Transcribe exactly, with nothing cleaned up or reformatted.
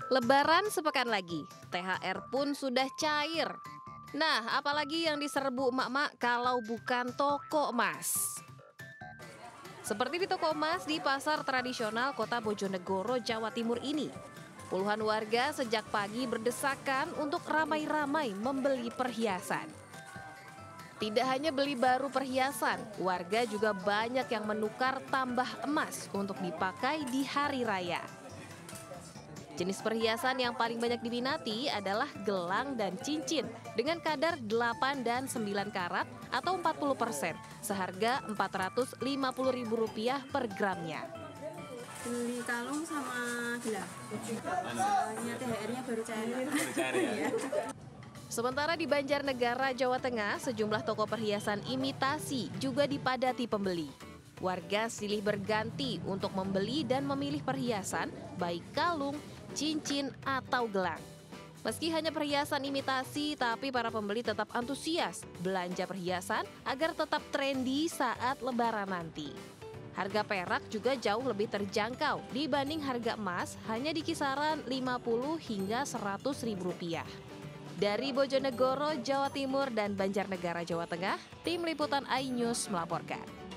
Lebaran sepekan lagi, T H R pun sudah cair. Nah, apalagi yang diserbu emak-emak kalau bukan toko emas? Seperti di toko emas di pasar tradisional Kota Bojonegoro, Jawa Timur ini. Puluhan warga sejak pagi berdesakan untuk ramai-ramai membeli perhiasan. Tidak hanya beli baru perhiasan, warga juga banyak yang menukar tambah emas untuk dipakai di hari raya. Jenis perhiasan yang paling banyak diminati adalah gelang dan cincin dengan kadar delapan dan sembilan karat atau empat puluh persen, seharga empat ratus lima puluh ribu rupiah per gramnya. Beli kalung sama gelang. Soalnya T H R-nya baru cair. Baru cair ya. Sementara di Banjarnegara, Jawa Tengah, sejumlah toko perhiasan imitasi juga dipadati pembeli. Warga silih berganti untuk membeli dan memilih perhiasan, baik kalung, cincin, atau gelang. Meski hanya perhiasan imitasi, tapi para pembeli tetap antusias belanja perhiasan agar tetap trendy saat Lebaran nanti. Harga perak juga jauh lebih terjangkau dibanding harga emas, hanya di kisaran lima puluh hingga seratus ribu rupiah. Dari Bojonegoro, Jawa Timur dan Banjarnegara, Jawa Tengah, Tim Liputan iNews melaporkan.